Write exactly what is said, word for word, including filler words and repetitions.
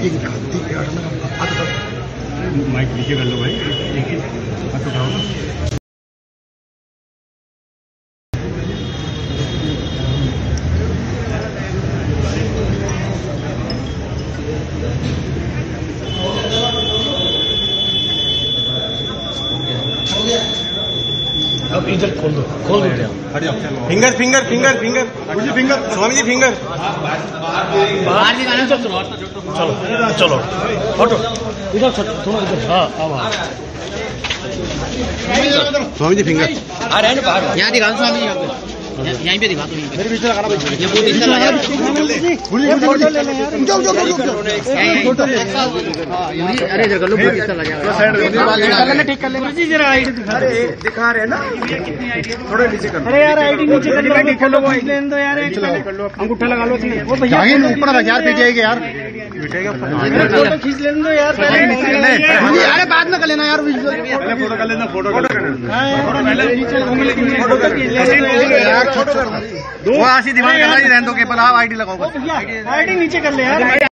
एक गलती क्या माइक नीचे कर लो भाई, एक ही हाथ उठाओ ना। अब इधर खोल दो, खोल दो, हट जाओ। फिंगर फिंगर फिंगर फिंगर मुझे फिंगर स्वामी जी फिंगर बाहर निकालना। चलो चलो चलो फोटो इधर थोड़ा इधर। हाँ स्वामी जी फिंगर आ रहे हैं ना बाहर, यहाँ दिखा दो स्वामी जी, यहाँ पे यहीं पे दिखा दो। मेरे पीछे लगाना भाई, ये बहुत अच्छा लगा यार। फोटो ले ले यार, जाओ जाओ जाओ फोटो ले। अरे इधर कर लो, बहुत अच्छा लगा। ठीक कर ले जी, जरा आईडी दिखा। अरे दिखा रहे ना, थोड़ा नीचे कर। अरे यार आईडी नीचे कर लो, खोलो लेने दो यार। अंगूठा लगा लो इसमें, वो भैया ऊपर रख यार, पीटेगा यार, पीटेगा। फोटो खींच लेने दो यार पहले। अरे बाद में कर लेना यार, पहले फोटो कर लेना। फोटो कर लेना यार, वो आशी दिमाग रहने दो के पर आप आईडी लगाओ। आईडी नीचे कर ले यार।